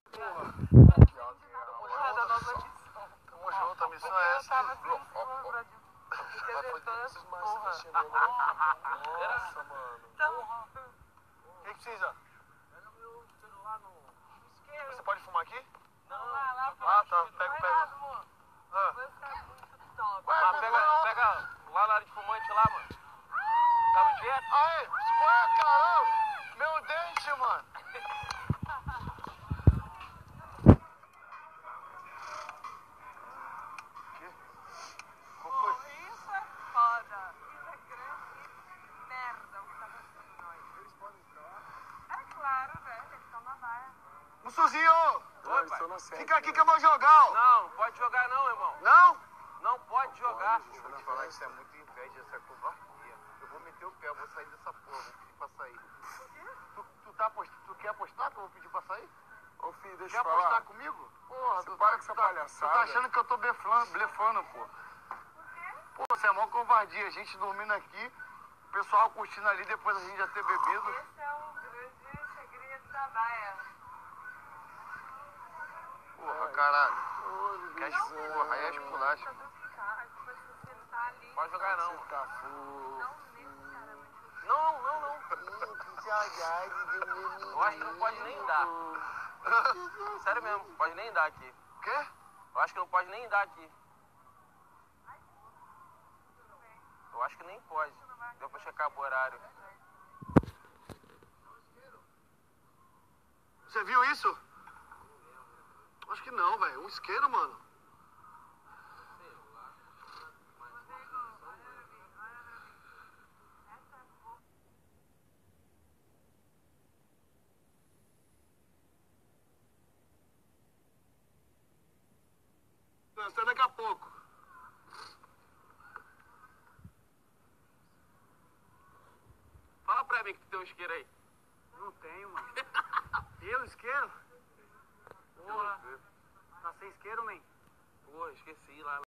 Da nova missão. Tamo junto, a missão é essa. Tava assim, porra. Nossa, mano. O que precisa? Pega meu celular no isqueiro. Você pode fumar aqui? Não, lá. Ah, tá. Pega. Ah. Vai ficar muito top. Ué, Pega lá na área de fumante lá, mano. Tá no dia? Aí, escolha, caramba. Meu dente, mano. Pô, isso é foda. Isso é grande merda o que tá acontecendo nós. Eles podem entrar. É claro, velho. Eles estão na baia. Mussuzinho! Oi, pai. Fica aqui que eu vou jogar, ó. Não pode jogar não, irmão. Não? Não pode jogar. Eu vou te falar que isso é muito inveja, essa covardia. Eu vou meter o pé, eu vou sair dessa porra, vou pedir pra sair. Tu quer apostar que eu vou pedir pra sair? Ô filho, deixa Quer eu falar. apostar comigo? Porra, Você para com essa Tu palhaçada. tá achando que eu tô blefando, pô. Pô, você é mó covardia. A gente dormindo aqui, o pessoal curtindo ali, depois a gente já ter bebido. Esse é um grande segredo da baia. Porra, caralho. Porra, aí é esculacho. Pode jogar não. Você tá fofo. Não. Eu acho que não pode nem dar. Sério mesmo, pode nem dar aqui. O quê? Eu acho que não pode nem dar aqui. Eu acho que nem pode. Deu pra checar o horário. Você viu isso? Acho que não, velho. Um isqueiro, mano. Até daqui a pouco. Fala pra mim que tu tem um isqueiro aí. Não tenho, mano. Eu, isqueiro? Porra. Tá sem isqueiro, man? Pô, esqueci lá.